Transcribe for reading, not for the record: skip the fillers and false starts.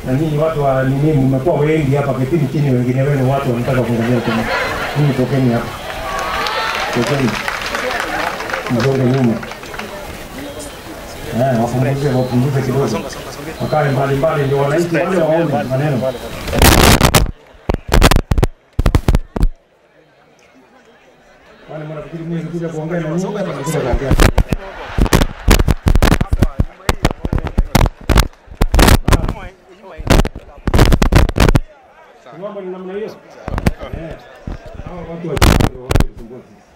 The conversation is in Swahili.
Na nyinyi watu wa nini mmekuwa wengi hapa kipindi chini, wengine wenu watu wanataka kuangalia tena. Ninyi tokeni hapa. Tokeni. Mdogo nyuma. Wapunguze kidogo. Wakae mbali ndio wananchi wale waone maneno. Wale mnafikiri mimi nikuja kuongea na nyinyi hapa nikuja kuongea. Mambo ni namna hiyo. Hao watu wa